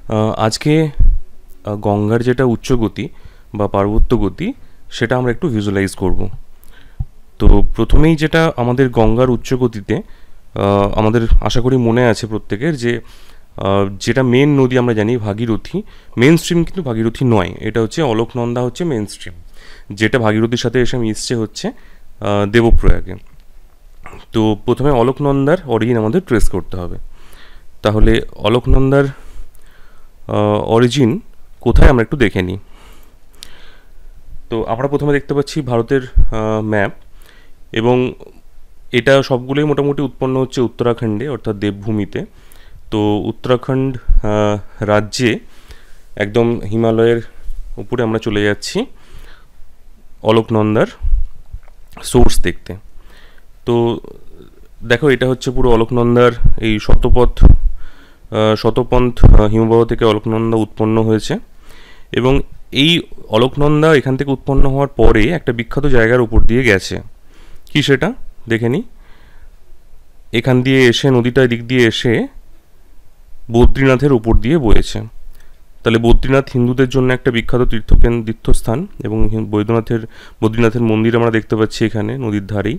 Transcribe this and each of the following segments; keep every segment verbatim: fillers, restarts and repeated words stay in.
আজকে গঙ্গার যেটা উচ্চগতি বা পার্বত্য গতি সেটা আমরা একটু ভিজুয়ালাইজ করব। তো প্রথমেই যেটা আমাদের গঙ্গার উচ্চগতিতে আমাদের আশা করি মনে আছে প্রত্যেকের যে যেটা মেন নদী আমরা জানি ভাগীরথী, মেন স্ট্রিম কিন্তু ভাগীরথী নয়, এটা হচ্ছে অলকনন্দা হচ্ছে মেন স্ট্রিম, যেটা ভাগীরথীর সাথে এসে মিশছে হচ্ছে দেবপ্রয়াগে। তো প্রথমে অলকনন্দার অরিজিন আমাদের ট্রেস করতে হবে। তাহলে অলকনন্দার অরিজিন কোথায় আমরা একটু দেখে নিই। তো আমরা প্রথমে দেখতে পাচ্ছি ভারতের ম্যাপ, এবং এটা সবগুলোই মোটামুটি উৎপন্ন হচ্ছে উত্তরাখণ্ডে অর্থাৎ দেবভূমিতে। তো উত্তরাখণ্ড রাজ্যে একদম হিমালয়ের উপরে আমরা চলে যাচ্ছি অলকনন্দার সোর্স দেখতে। তো দেখো এটা হচ্ছে পুরো অলকনন্দার এই শতপথ শতপন্থ হিমবাহ থেকে অলকনন্দা উৎপন্ন হয়েছে, এবং এই অলকনন্দা এখান থেকে উৎপন্ন হওয়ার পরে একটা বিখ্যাত জায়গার উপর দিয়ে গেছে। কি সেটা দেখে নিই। এখান দিয়ে এসে নদীটা দিক দিয়ে এসে বদ্রীনাথের উপর দিয়ে বয়েছে। তাহলে বদ্রীনাথ হিন্দুদের জন্য একটা বিখ্যাত তীর্থকেন্দ্র তীর্থস্থান, এবং বৈদ্যনাথের বদ্রীনাথের মন্দির আমরা দেখতে পাচ্ছি এখানে নদীর ধারেই।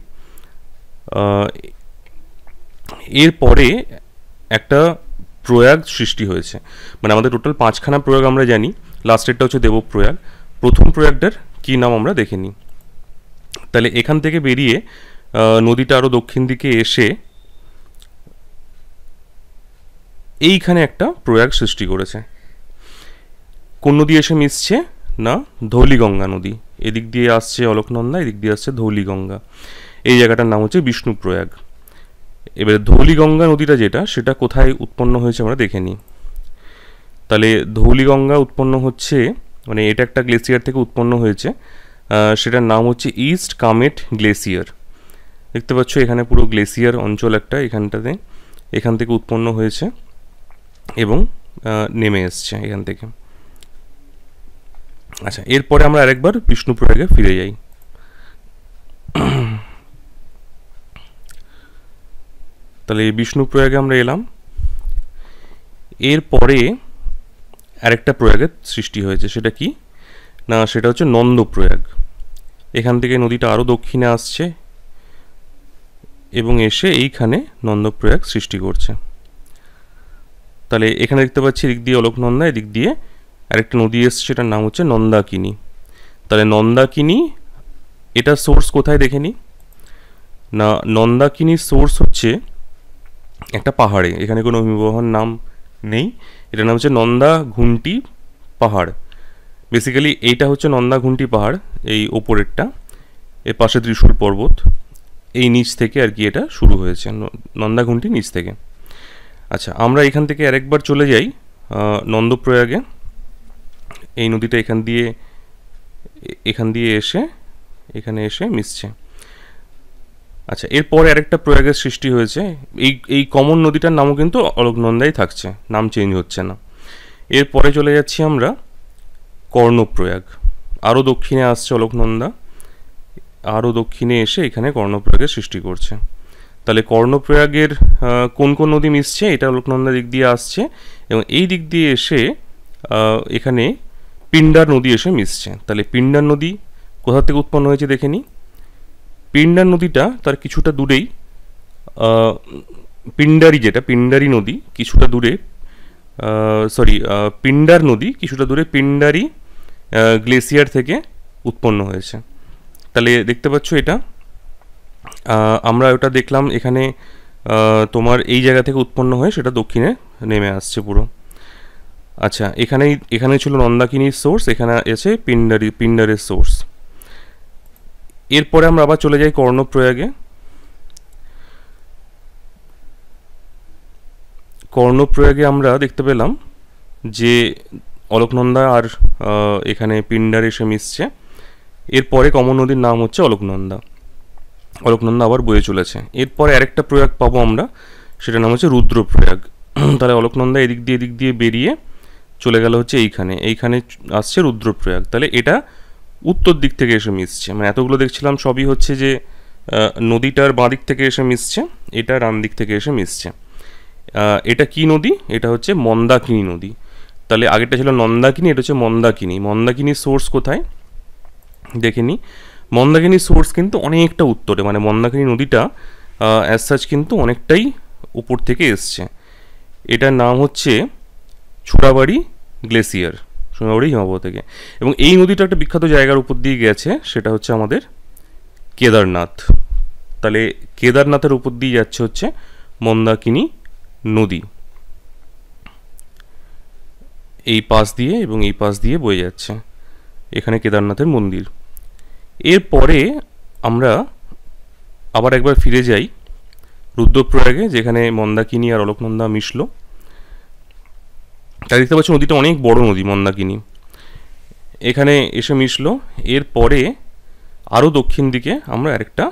এরপরে একটা প্রয়াগ সৃষ্টি হয়েছে, মানে আমাদের টোটাল পাঁচখানা প্রয়াগ আমরা জানি, লাস্টেরটা হচ্ছে দেবপ্রয়াগ। প্রথম প্রয়াগটার কী নাম আমরা দেখে নিই। তাহলে এখান থেকে বেরিয়ে নদীটা আরও দক্ষিণ দিকে এসে এইখানে একটা প্রয়াগ সৃষ্টি করেছে। কোন নদী এসে মিশছে না, ধৌলিগঙ্গা নদী। এদিক দিয়ে আসছে অলকনন্দা, এদিক দিয়ে আসছে ধৌলিগঙ্গা। এই জায়গাটার নাম হচ্ছে বিষ্ণুপ্রয়াগ। এবারে ধৌলিগঙ্গা নদীটা যেটা, সেটা কোথায় উৎপন্ন হয়েছে আমরা দেখে নিই। তাহলে ধৌলিগঙ্গা উৎপন্ন হচ্ছে, মানে এটা একটা গ্লেসিয়ার থেকে উৎপন্ন হয়েছে, সেটার নাম হচ্ছে ইস্ট কামেট গ্লেসিয়ার। দেখতে পাচ্ছ এখানে পুরো গ্লেসিয়ার অঞ্চল একটা এখানটাতে, এখান থেকে উৎপন্ন হয়েছে এবং নেমে এসছে এখান থেকে। আচ্ছা, এরপরে আমরা আরেকবার বিষ্ণুপ্রয়াগে ফিরে যাই। তাহলে এই বিষ্ণুপ্রয়াগে আমরা এলাম। এরপরে আরেকটা প্রয়াগের সৃষ্টি হয়েছে, সেটা কি না, সেটা হচ্ছে নন্দপ্রয়াগ। এখান থেকে নদীটা আরও দক্ষিণে আসছে এবং এসে এইখানে নন্দপ্রয়াগ সৃষ্টি করছে। তাহলে এখানে দেখতে পাচ্ছি এদিক দিয়ে অলকনন্দা, এদিক দিয়ে আরেকটা নদী এসছে, সেটার নাম হচ্ছে নন্দাকিনী। তাহলে নন্দাকিনী এটা সোর্স কোথায় দেখে নিই না, নন্দাকিনীর সোর্স হচ্ছে একটা পাহাড়ে, এখানে কোনো হিমবাহর নাম নেই, এটার নাম হচ্ছে নন্দা ঘুন্টি পাহাড়। বেসিক্যালি এইটা হচ্ছে নন্দা ঘুন্টি পাহাড়, এই ওপরেরটা, এর পাশে ত্রিশূল পর্বত, এই নিচ থেকে আর কি এটা শুরু হয়েছে, নন্দা ঘুন্টি নিচ থেকে। আচ্ছা, আমরা এখান থেকে আরেকবার চলে যাই নন্দপ্রয়াগে। এই নদীটা এখান দিয়ে এখান দিয়ে এসে এখানে এসে মিশছে। আচ্ছা, এরপরে আরেকটা প্রয়াগের সৃষ্টি হয়েছে। এই এই কমন নদীটার নামও কিন্তু অলকনন্দাই থাকছে, নাম চেঞ্জ হচ্ছে না। এরপরে চলে যাচ্ছি আমরা কর্ণপ্রয়াগ। আরও দক্ষিণে আসছে অলকনন্দা, আরও দক্ষিণে এসে এখানে কর্ণপ্রয়াগের সৃষ্টি করছে। তাহলে কর্ণপ্রয়াগের কোন কোন নদী মিশছে, এটা অলকনন্দা দিক দিয়ে আসছে, এবং এই দিক দিয়ে এসে এখানে পিণ্ডার নদী এসে মিশছে। তাহলে পিণ্ডার নদী কোথা থেকে উৎপন্ন হয়েছে দেখে নিই। পিণ্ডার নদীটা তার কিছুটা দূরেই, পিণ্ডারি যেটা পিণ্ডারি নদী কিছুটা দূরে, সরি পিণ্ডার নদী কিছুটা দূরে পিণ্ডারি গ্লেসিয়ার থেকে উৎপন্ন হয়েছে। তাহলে দেখতে পাচ্ছ এটা আমরা ওটা দেখলাম এখানে তোমার এই জায়গা থেকে উৎপন্ন হয়ে সেটা দক্ষিণে নেমে আসছে পুরো। আচ্ছা, এখানেই এখানে ছিল নন্দাকিনীর সোর্স, এখানে এসে পিণ্ডারি পিণ্ডারের সোর্স। এরপরে আমরা আবার চলে যাই কর্ণপ্রয়াগে। কর্ণপ্রয়াগে আমরা দেখতে পেলাম যে অলকনন্দা আর এখানে পিণ্ডার এসে মিশছে। এরপরে কমন নদীর নাম হচ্ছে অলকনন্দা। অলকনন্দা আবার বয়ে চলেছে। এরপরে আরেকটা প্রয়াগ পাবো আমরা, সেটার নাম হচ্ছে রুদ্রপ্রয়াগ। তাহলে অলকনন্দা এদিক দিয়ে এদিক দিয়ে বেরিয়ে চলে গেল হচ্ছে এইখানে, এইখানে আসছে রুদ্রপ্রয়াগ। তাহলে এটা উত্তর দিক থেকে এসে মিশছে, মানে এতগুলো দেখছিলাম সবই হচ্ছে যে নদীটার বাঁ দিক থেকে এসে মিশছে, এটা ডান দিক থেকে এসে মিশছে। এটা কি নদী, এটা হচ্ছে মন্দাকিনী নদী। তাহলে আগেরটা ছিল নন্দাকিনী, এটা হচ্ছে মন্দাকিনী। মন্দাকিনীর সোর্স কোথায় দেখে নিই। মন্দাকিনীর সোর্স কিন্তু অনেকটা উত্তরে, মানে মন্দাকিনী নদীটা অ্যাজ সাচ কিন্তু অনেকটাই উপর থেকে এসছে। এটার নাম হচ্ছে ছোড়াবাড়ি গ্লেসিয়ার, সোনাবাড়ি হিমবাহ থেকে। এবং এই নদীটা একটা বিখ্যাত জায়গার উপর দিয়ে গেছে, সেটা হচ্ছে আমাদের কেদারনাথ। তাহলে কেদারনাথের উপর দিয়ে যাচ্ছে হচ্ছে মন্দাকিনী নদী, এই পাশ দিয়ে এবং এই পাশ দিয়ে বয়ে যাচ্ছে, এখানে কেদারনাথের মন্দির। এরপরে আমরা আবার একবার ফিরে যাই রুদ্রপ্রয়াগে, যেখানে মন্দাকিনী আর অলকনন্দা মিশলো। তাই দেখতে পাচ্ছি নদীটা অনেক বড় নদী মন্দাকিনী, এখানে এসে মিশলো। এরপরে আরও দক্ষিণ দিকে আমরা আরেকটা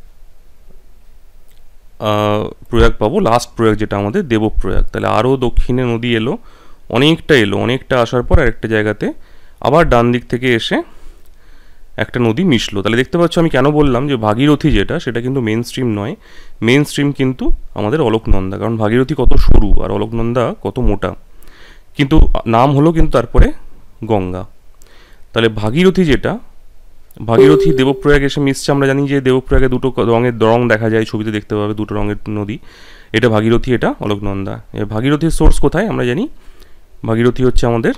প্রয়াগ পাবো, লাস্ট প্রয়াগ যেটা আমাদের দেবপ্রয়াগ। তাহলে আরও দক্ষিণে নদী এলো, অনেকটা এলো, অনেকটা আসার পর আরেকটা জায়গাতে আবার ডান দিক থেকে এসে একটা নদী মিশলো। তাহলে দেখতে পাচ্ছ আমি কেন বললাম যে ভাগীরথী যেটা, সেটা কিন্তু মেন স্ট্রিম নয়, মেন স্ট্রিম কিন্তু আমাদের অলকনন্দা। কারণ ভাগীরথী কত সরু আর অলকনন্দা কত মোটা, কিন্তু নাম হলো কিন্তু তারপরে গঙ্গা। তাহলে ভাগীরথী যেটা, ভাগীরথী দেবপ্রয়াগ এসে মিশছে। আমরা জানি যে দেবপ্রয়াগে দুটো রঙের রং দেখা যায়, ছবিতে দেখতে পাবে দুটো রঙের নদী, এটা ভাগীরথী, এটা অলকনন্দা। ভাগীরথীর সোর্স কোথায় আমরা জানি, ভাগীরথী হচ্ছে আমাদের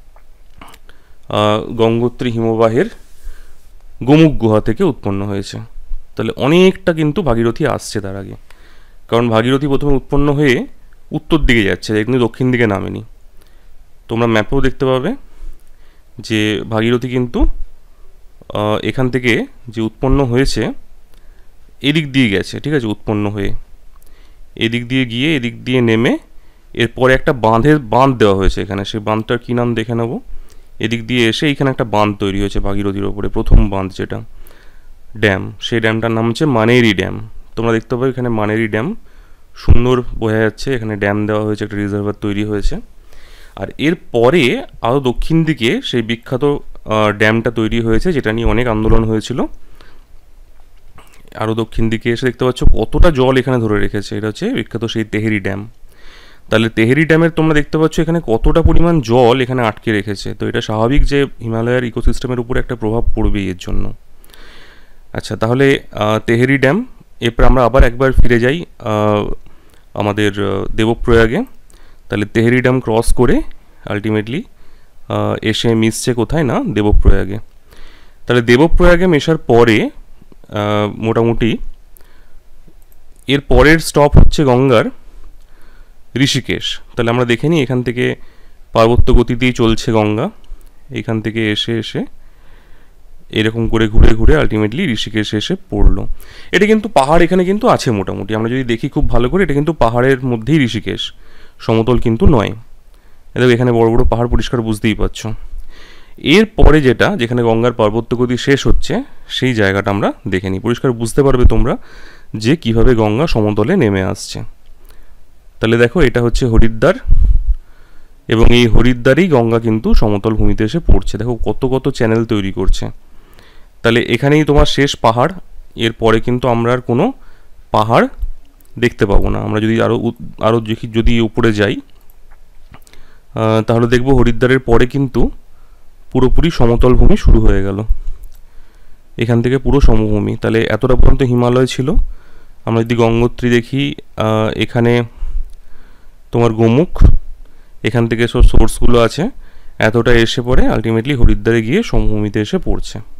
গঙ্গোত্রী হিমবাহের গোমুখ গুহা থেকে উৎপন্ন হয়েছে। তাহলে অনেকটা কিন্তু ভাগীরথী আসছে তার আগে, কারণ ভাগীরথী প্রথমে উৎপন্ন হয়ে উত্তর দিকে যাচ্ছে, কিন্তু দক্ষিণ দিকে নামেনি। তোমরা ম্যাপেও দেখতে পাবে যে ভাগীরথী কিন্তু এখান থেকে যে উৎপন্ন হয়েছে এদিক দিয়ে গেছে, ঠিক আছে, উৎপন্ন হয়ে এদিক দিয়ে গিয়ে এদিক দিয়ে নেমে এরপরে একটা বাঁধের বাঁধ দেওয়া হয়েছে এখানে, সেই বাঁধটার কী নাম দেখে নেব। এদিক দিয়ে এসে এইখানে একটা বাঁধ তৈরি হয়েছে ভাগীরথীর ওপরে, প্রথম বাঁধ যেটা ড্যাম, সেই ড্যামটার নাম হচ্ছে মানেরি ড্যাম। তোমরা দেখতে পাবে এখানে মানেরি ড্যাম সুন্দর বোঝা যাচ্ছে, এখানে ড্যাম দেওয়া হয়েছে, একটা রিজার্ভার তৈরি হয়েছে। আর এরপরে আরও দক্ষিণ দিকে সেই বিখ্যাত ড্যামটা তৈরি হয়েছে, যেটা নিয়ে অনেক আন্দোলন হয়েছিল। আরও দক্ষিণ দিকে এসে দেখতে পাচ্ছ কতটা জল এখানে ধরে রেখেছে, এটা হচ্ছে বিখ্যাত সেই তেহেরি ড্যাম। তাহলে তেহেরি ড্যামের তোমরা দেখতে পাচ্ছ এখানে কতটা পরিমাণ জল এখানে আটকে রেখেছে। তো এটা স্বাভাবিক যে হিমালয়ের ইকোসিস্টেমের উপরে একটা প্রভাব পড়বেই এর জন্য। আচ্ছা, তাহলে তেহেরি ড্যাম, এরপর আমরা আবার একবার ফিরে যাই আমাদের দেবপ্রয়াগে। তাহলে তেহেরি ড্যাম ক্রস করে আলটিমেটলি এসে মিশছে কোথায় না দেবপ্রয়াগে। তাহলে দেবপ্রয়াগে মেশার পরে মোটামুটি এর পরের স্টপ হচ্ছে গঙ্গার ঋষিকেশ। তাহলে আমরা দেখে নিই, এখান থেকে পার্বত্য গতিতেই চলছে গঙ্গা, এখান থেকে এসে এসে এরকম করে ঘুরে ঘুরে আলটিমেটলি ঋষিকেশে এসে পড়লো। এটা কিন্তু পাহাড় এখানে কিন্তু আছে মোটামুটি, আমরা যদি দেখি খুব ভালো করে, এটা কিন্তু পাহাড়ের মধ্যেই ঋষিকেশ, সমতল কিন্তু নয়। এটা এখানে বড় বড় পাহাড় পরিষ্কার বুঝতেই পারছো। এরপরে যেটা, যেখানে গঙ্গার পার্বত্য গতি শেষ হচ্ছে, সেই জায়গাটা আমরা দেখে নিই, পরিষ্কার বুঝতে পারবে তোমরা যে কিভাবে গঙ্গা সমতলে নেমে আসছে। তাহলে দেখো, এটা হচ্ছে হরিদ্বার, এবং এই হরিদ্বারেই গঙ্গা কিন্তু সমতল ভূমিতে এসে পড়ছে। দেখো কত কত চ্যানেল তৈরি করছে। তাহলে এখানেই তোমার শেষ পাহাড়, এরপরে কিন্তু আমরা আর কোনো পাহাড় দেখতে পাবো না। আমরা যদি আরও আরও যদি উপরে যাই তাহলে দেখব হরিদ্বারের পরে কিন্তু পুরোপুরি সমতল ভূমি শুরু হয়ে গেল, এখান থেকে পুরো সমভূমি। তাহলে এতটা পর্যন্ত হিমালয় ছিল। আমরা যদি গঙ্গোত্রী দেখি, এখানে তোমার গোমুখ, এখান থেকে সব সোর্সগুলো আছে, এতটা এসে পড়ে আলটিমেটলি হরিদ্বারে গিয়ে সমভূমিতে এসে পড়ছে।